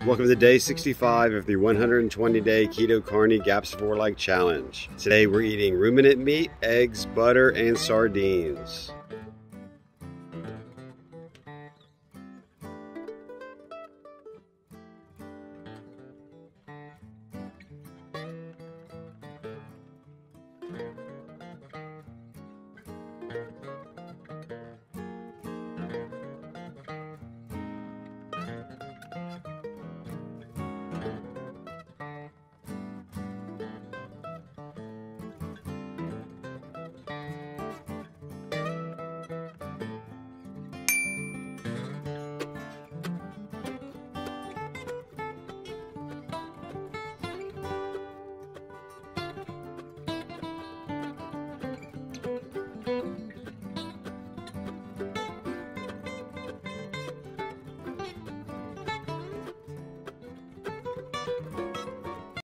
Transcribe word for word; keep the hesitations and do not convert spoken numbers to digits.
Welcome to day sixty-five of the one hundred twenty day Keto Carney Gaps four Leg Challenge. Today we're eating ruminant meat, eggs, butter, and sardines.